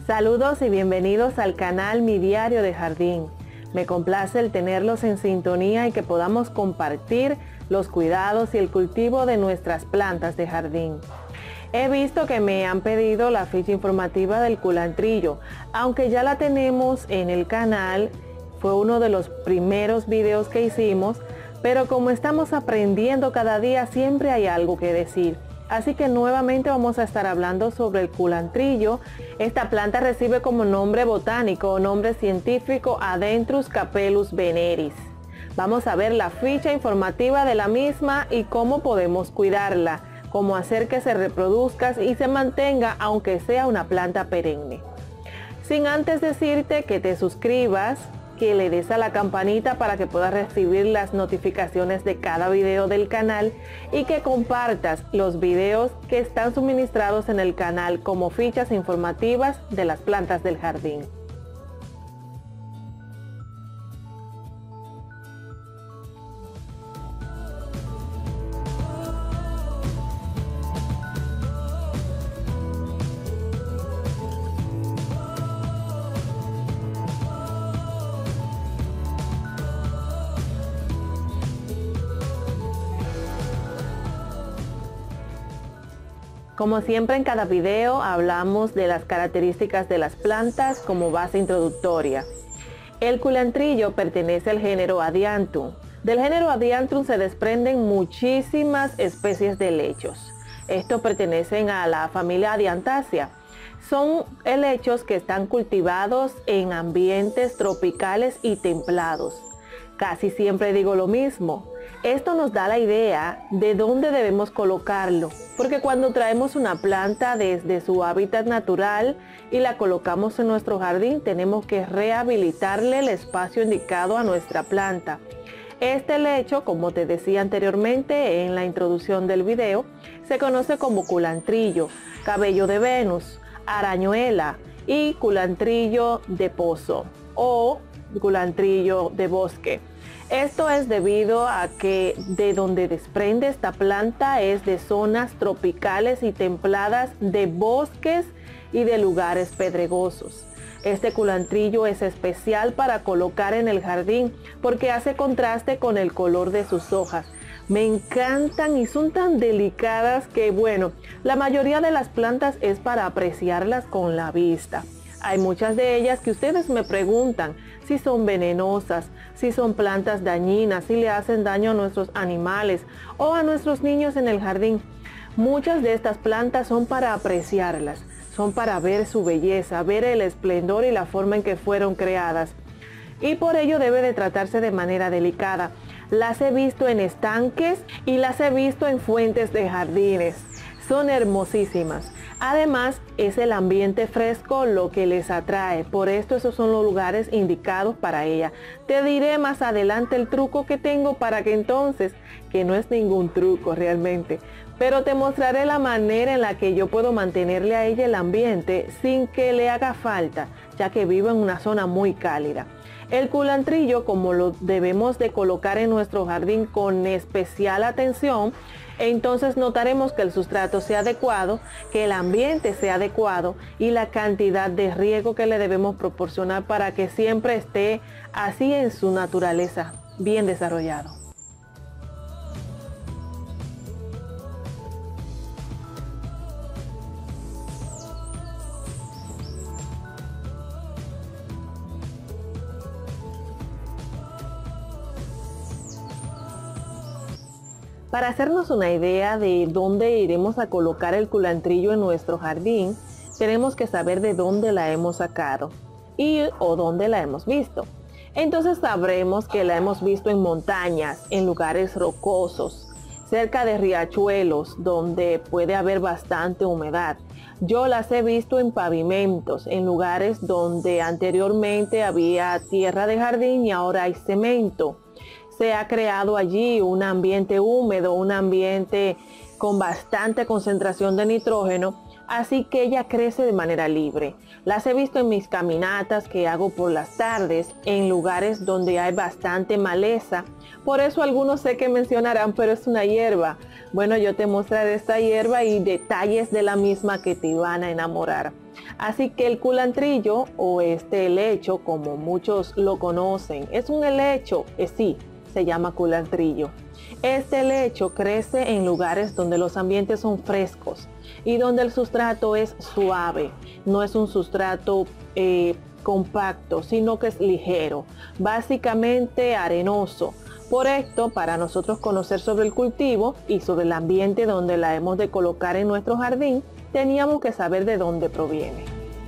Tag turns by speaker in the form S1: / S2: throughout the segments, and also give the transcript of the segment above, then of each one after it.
S1: Saludos y bienvenidos al canal Mi Diario de Jardín. Me complace el tenerlos en sintonía y que podamos compartir los cuidados y el cultivo de nuestras plantas de jardín. He visto que me han pedido la ficha informativa del culantrillo, aunque ya la tenemos en el canal, fue uno de los primeros videos que hicimos, pero como estamos aprendiendo cada día siempre hay algo que decir. Así que nuevamente vamos a estar hablando sobre el culantrillo. Esta planta recibe como nombre botánico o nombre científico Adentrus capellus veneris. Vamos a ver la ficha informativa de la misma y cómo podemos cuidarla, cómo hacer que se reproduzca y se mantenga aunque sea una planta perenne. Sin antes decirte que te suscribas, que le des a la campanita para que puedas recibir las notificaciones de cada video del canal y que compartas los videos que están suministrados en el canal como fichas informativas de las plantas del jardín. Como siempre en cada video hablamos de las características de las plantas como base introductoria. El culantrillo pertenece al género Adiantum. Del género Adiantum se desprenden muchísimas especies de helechos. Estos pertenecen a la familia Adiantaceae. Son helechos que están cultivados en ambientes tropicales y templados. Casi siempre digo lo mismo. Esto nos da la idea de dónde debemos colocarlo, porque cuando traemos una planta desde su hábitat natural y la colocamos en nuestro jardín, tenemos que rehabilitarle el espacio indicado a nuestra planta. Este helecho, como te decía anteriormente en la introducción del video, se conoce como culantrillo, cabello de Venus, arañuela y culantrillo de pozo o culantrillo de bosque. Esto es debido a que de donde desprende esta planta es de zonas tropicales y templadas de bosques y de lugares pedregosos. Este culantrillo es especial para colocar en el jardín porque hace contraste con el color de sus hojas. Me encantan y son tan delicadas que bueno, la mayoría de las plantas es para apreciarlas con la vista. Hay muchas de ellas que ustedes me preguntan si son venenosas, si son plantas dañinas, si le hacen daño a nuestros animales o a nuestros niños en el jardín. Muchas de estas plantas son para apreciarlas, son para ver su belleza, ver el esplendor y la forma en que fueron creadas. Y por ello debe de tratarse de manera delicada. Las he visto en estanques y las he visto en fuentes de jardines. Son hermosísimas. Además, es el ambiente fresco lo que les atrae. Por esto esos son los lugares indicados para ella. Te diré más adelante el truco que tengo para que entonces, que no es ningún truco realmente, pero te mostraré la manera en la que yo puedo mantenerle a ella el ambiente sin que le haga falta, ya que vivo en una zona muy cálida. El culantrillo, como lo debemos de colocar en nuestro jardín con especial atención, entonces notaremos que el sustrato sea adecuado, que el ambiente sea adecuado y la cantidad de riego que le debemos proporcionar para que siempre esté así en su naturaleza, bien desarrollado. Para hacernos una idea de dónde iremos a colocar el culantrillo en nuestro jardín, tenemos que saber de dónde la hemos sacado o dónde la hemos visto. Entonces sabremos que la hemos visto en montañas, en lugares rocosos, cerca de riachuelos donde puede haber bastante humedad. Yo las he visto en pavimentos, en lugares donde anteriormente había tierra de jardín y ahora hay cemento. Se ha creado allí un ambiente húmedo, un ambiente con bastante concentración de nitrógeno, así que ella crece de manera libre. Las he visto en mis caminatas que hago por las tardes, en lugares donde hay bastante maleza. Por eso algunos sé que mencionarán, pero es una hierba. Bueno, yo te mostraré esta hierba y detalles de la misma que te van a enamorar. Así que el culantrillo, o este helecho, como muchos lo conocen, es un helecho, sí, se llama culantrillo. Este helecho crece en lugares donde los ambientes son frescos y donde el sustrato es suave, no es un sustrato compacto, sino que es ligero, básicamente arenoso. Por esto, para nosotros conocer sobre el cultivo y sobre el ambiente donde la hemos de colocar en nuestro jardín, teníamos que saber de dónde proviene.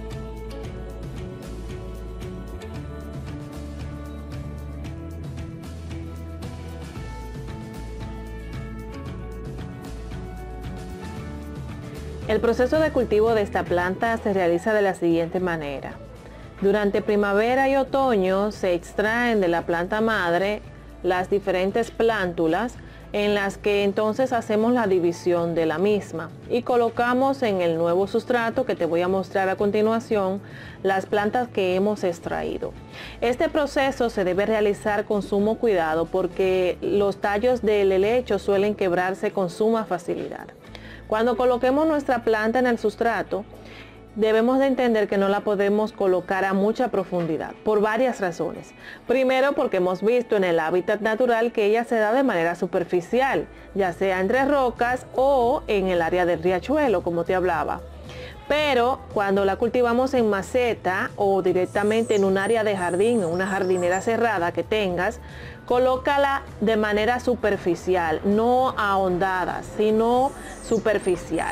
S1: El proceso de cultivo de esta planta se realiza de la siguiente manera. Durante primavera y otoño se extraen de la planta madre las diferentes plántulas en las que entonces hacemos la división de la misma y colocamos en el nuevo sustrato que te voy a mostrar a continuación las plantas que hemos extraído. Este proceso se debe realizar con sumo cuidado porque los tallos del helecho suelen quebrarse con suma facilidad. Cuando coloquemos nuestra planta en el sustrato, debemos de entender que no la podemos colocar a mucha profundidad por varias razones. Primero, porque hemos visto en el hábitat natural que ella se da de manera superficial, ya sea entre rocas o en el área del riachuelo, como te hablaba. Pero cuando la cultivamos en maceta o directamente en un área de jardín o una jardinera cerrada que tengas, colócala de manera superficial, no ahondada, sino superficial.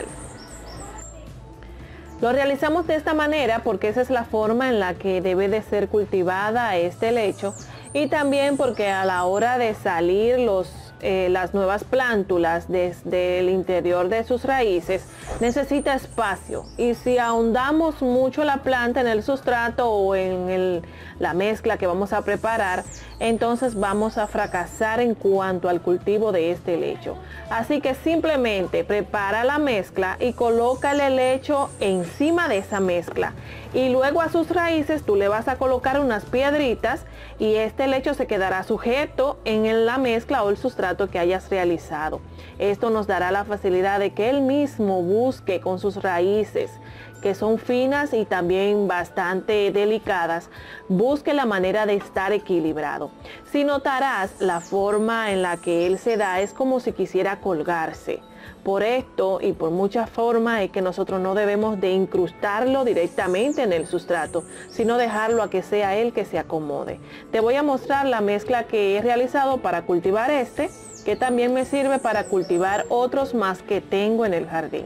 S1: Lo realizamos de esta manera porque esa es la forma en la que debe de ser cultivada este helecho y también porque a la hora de salir las nuevas plántulas desde el interior de sus raíces necesita espacio, y si ahondamos mucho la planta en el sustrato o en la mezcla que vamos a preparar, entonces vamos a fracasar en cuanto al cultivo de este helecho. Así que simplemente prepara la mezcla y coloca el helecho encima de esa mezcla, y luego a sus raíces tú le vas a colocar unas piedritas y este helecho se quedará sujeto en la mezcla o el sustrato que hayas realizado. Esto nos dará la facilidad de que él mismo busque con sus raíces, que son finas y también bastante delicadas, busque la manera de estar equilibrado. Si notarás, la forma en la que él se da es como si quisiera colgarse. Por esto y por muchas formas es que nosotros no debemos de incrustarlo directamente en el sustrato, sino dejarlo a que sea él que se acomode. Te voy a mostrar la mezcla que he realizado para cultivar este, que también me sirve para cultivar otros más que tengo en el jardín.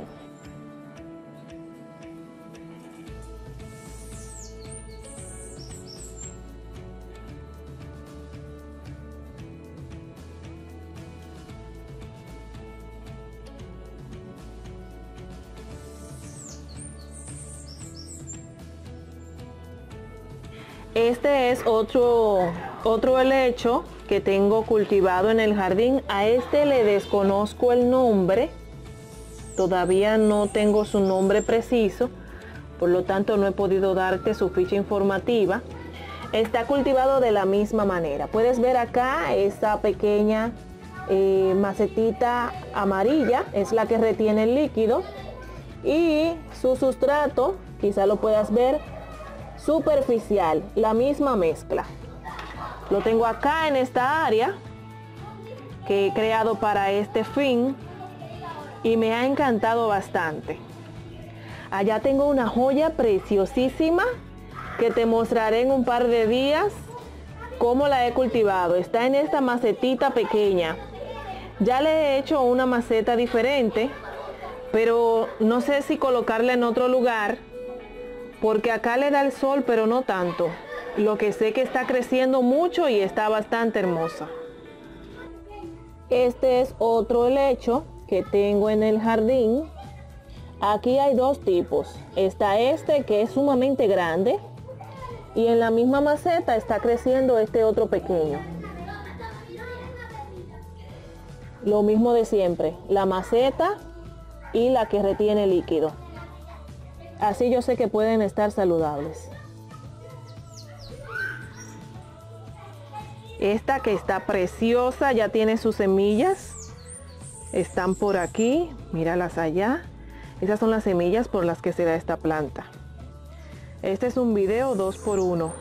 S1: Este es otro helecho que tengo cultivado en el jardín. A este le desconozco el nombre, todavía no tengo su nombre preciso, por lo tanto no he podido darte su ficha informativa. Está cultivado de la misma manera. Puedes ver acá esta pequeña macetita amarilla, es la que retiene el líquido, y su sustrato, quizá lo puedas ver, superficial, la misma mezcla. Lo tengo acá en esta área que he creado para este fin y me ha encantado bastante. Allá tengo una joya preciosísima que te mostraré en un par de días cómo la he cultivado. Está en esta macetita pequeña. Ya le he hecho una maceta diferente, pero no sé si colocarla en otro lugar porque acá le da el sol, pero no tanto. Lo que sé que está creciendo mucho y está bastante hermosa. Este es otro helecho que tengo en el jardín. Aquí hay dos tipos. Está este que es sumamente grande y en la misma maceta está creciendo este otro pequeño. Lo mismo de siempre, la maceta y la que retiene líquido. Así yo sé que pueden estar saludables. Esta que está preciosa ya tiene sus semillas. Están por aquí, míralas allá. Esas son las semillas por las que se da esta planta. Este es un video 2x1.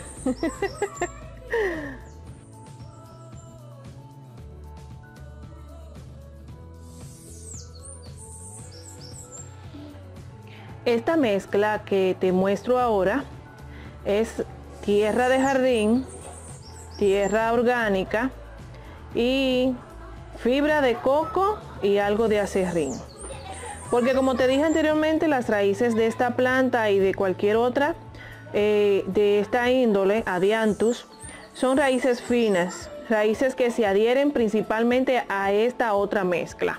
S1: Esta mezcla que te muestro ahora es tierra de jardín, tierra orgánica y fibra de coco y algo de aserrín. Porque como te dije anteriormente, las raíces de esta planta y de cualquier otra de esta índole, Adianthus, son raíces finas, raíces que se adhieren principalmente a esta otra mezcla.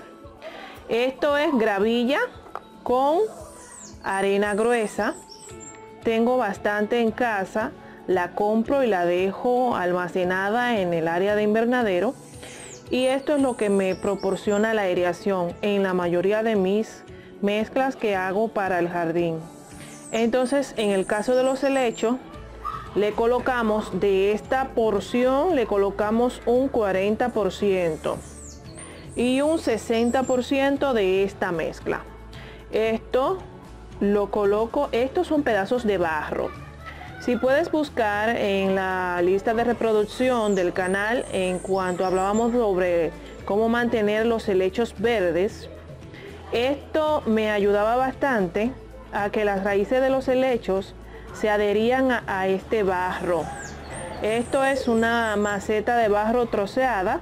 S1: Esto es gravilla con arena gruesa. Tengo bastante en casa, la compro y la dejo almacenada en el área de invernadero. Y esto es lo que me proporciona la aireación en la mayoría de mis mezclas que hago para el jardín. Entonces, en el caso de los helechos, le colocamos de esta porción, le colocamos un 40% y un 60% de esta mezcla. Esto lo coloco, estos son pedazos de barro. Si puedes buscar en la lista de reproducción del canal, en cuanto hablábamos sobre cómo mantener los helechos verdes, esto me ayudaba bastante a que las raíces de los helechos se adherían a este barro. Esto es una maceta de barro troceada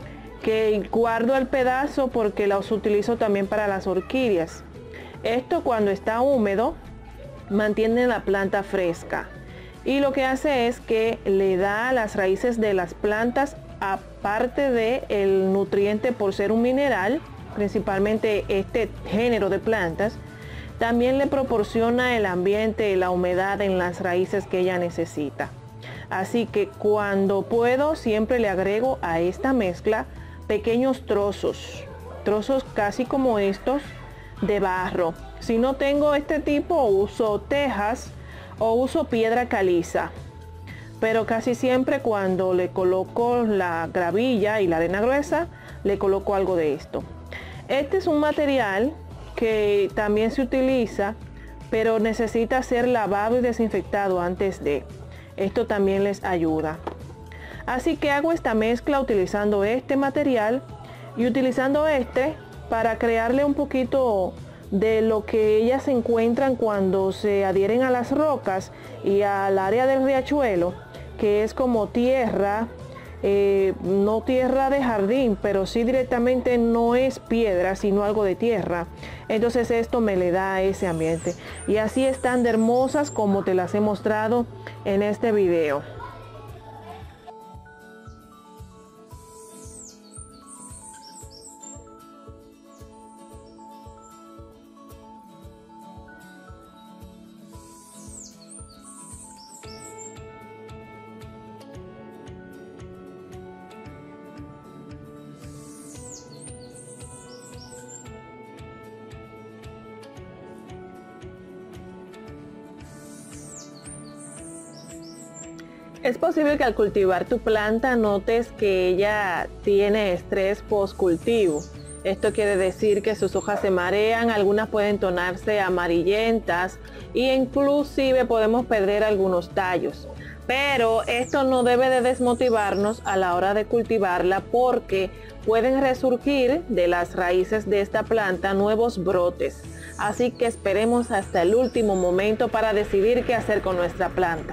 S1: que guardo el pedazo porque los utilizo también para las orquídeas. Esto cuando está húmedo mantiene la planta fresca. Y lo que hace es que le da a las raíces de las plantas, aparte del nutriente por ser un mineral, principalmente este género de plantas, también le proporciona el ambiente y la humedad en las raíces que ella necesita. Así que cuando puedo siempre le agrego a esta mezcla pequeños trozos casi como estos de barro. Si no tengo este tipo, uso tejas o uso piedra caliza, pero casi siempre cuando le coloco la gravilla y la arena gruesa le coloco algo de esto. Este es un material que también se utiliza, pero necesita ser lavado y desinfectado antes de. Esto también les ayuda. Así que hago esta mezcla utilizando este material y utilizando este para crearle un poquito de lo que ellas se encuentran cuando se adhieren a las rocas y al área del riachuelo, que es como tierra, no tierra de jardín, pero sí directamente no es piedra, sino algo de tierra. Entonces esto me le da ese ambiente. Y así están de hermosas como te las he mostrado en este video. Es posible que al cultivar tu planta notes que ella tiene estrés post-cultivo. Esto quiere decir que sus hojas se marean, algunas pueden tornarse amarillentas e inclusive podemos perder algunos tallos. Pero esto no debe de desmotivarnos a la hora de cultivarla porque pueden resurgir de las raíces de esta planta nuevos brotes. Así que esperemos hasta el último momento para decidir qué hacer con nuestra planta.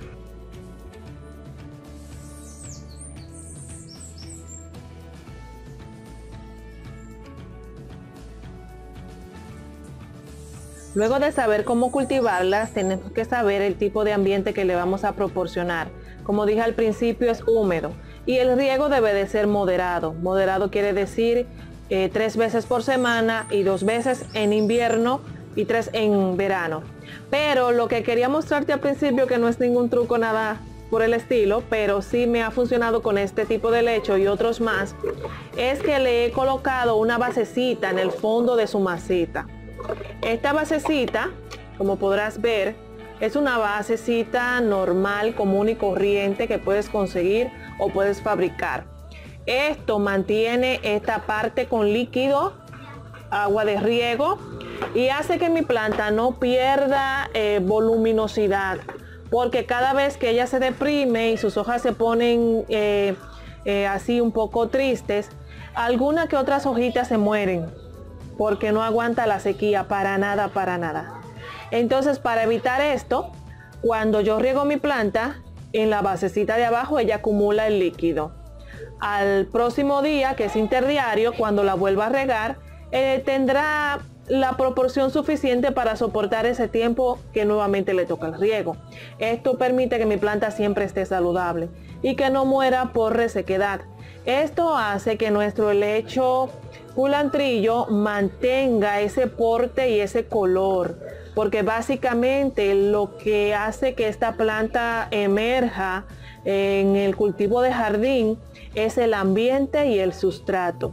S1: Luego de saber cómo cultivarlas, tenemos que saber el tipo de ambiente que le vamos a proporcionar. Como dije al principio, es húmedo y el riego debe de ser moderado. Moderado quiere decir 3 veces por semana y 2 veces en invierno y 3 en verano. Pero lo que quería mostrarte al principio, que no es ningún truco nada por el estilo, pero sí me ha funcionado con este tipo de helecho y otros más, es que le he colocado una basecita en el fondo de su maceta. Esta basecita como podrás ver, es una basecita normal, común y corriente que puedes conseguir o puedes fabricar. Esto mantiene esta parte con líquido, agua de riego, y hace que mi planta no pierda voluminosidad, porque cada vez que ella se deprime y sus hojas se ponen así un poco tristes, algunas que otras hojitas se mueren porque no aguanta la sequía para nada, para nada. Entonces, para evitar esto, cuando yo riego mi planta, en la basecita de abajo ella acumula el líquido. Al próximo día, que es interdiario, cuando la vuelva a regar, tendrá la proporción suficiente para soportar ese tiempo que nuevamente le toca el riego. Esto permite que mi planta siempre esté saludable y que no muera por resequedad. Esto hace que nuestro helecho culantrillo mantenga ese porte y ese color, porque básicamente lo que hace que esta planta emerja en el cultivo de jardín es el ambiente y el sustrato.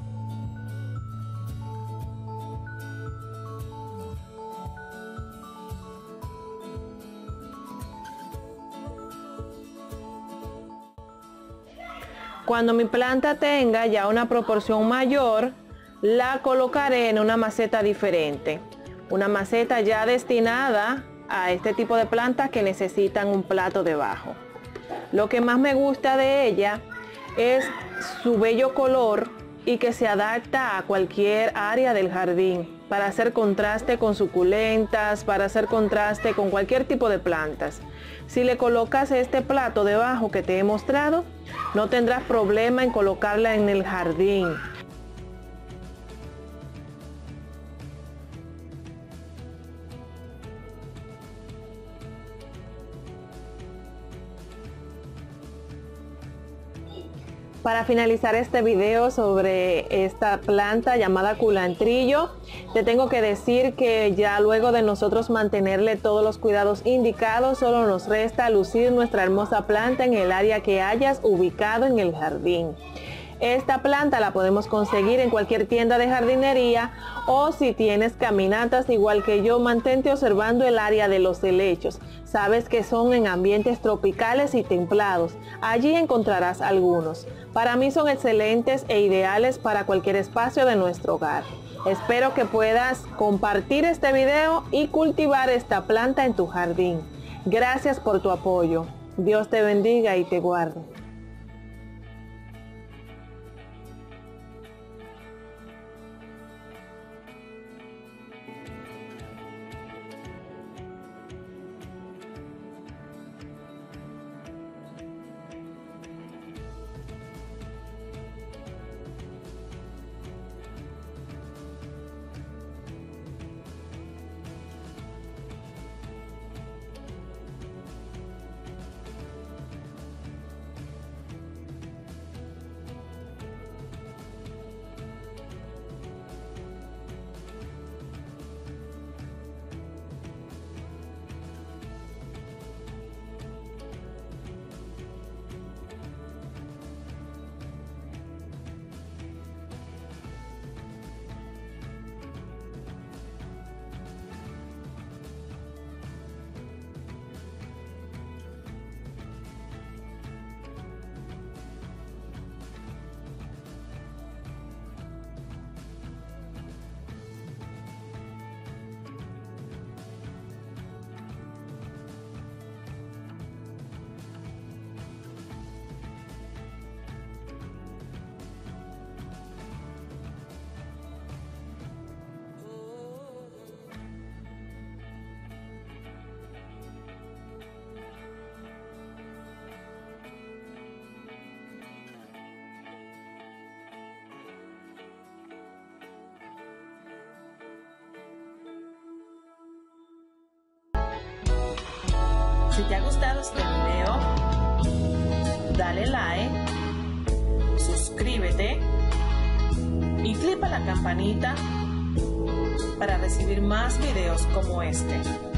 S1: Cuando mi planta tenga ya una proporción mayor, la colocaré en una maceta diferente. Una maceta ya destinada a este tipo de plantas que necesitan un plato debajo. Lo que más me gusta de ella es su bello color y que se adapta a cualquier área del jardín para hacer contraste con suculentas, para hacer contraste con cualquier tipo de plantas. Si le colocas este plato debajo que te he mostrado, no tendrás problema en colocarla en el jardín. Para finalizar este video sobre esta planta llamada culantrillo, te tengo que decir que ya luego de nosotros mantenerle todos los cuidados indicados, solo nos resta lucir nuestra hermosa planta en el área que hayas ubicado en el jardín. Esta planta la podemos conseguir en cualquier tienda de jardinería, o si tienes caminatas igual que yo, mantente observando el área de los helechos. Sabes que son en ambientes tropicales y templados. Allí encontrarás algunos. Para mí son excelentes e ideales para cualquier espacio de nuestro hogar. Espero que puedas compartir este video y cultivar esta planta en tu jardín. Gracias por tu apoyo. Dios te bendiga y te guarde.
S2: Si te ha gustado este video, dale like, suscríbete y clica la campanita para recibir más videos como este.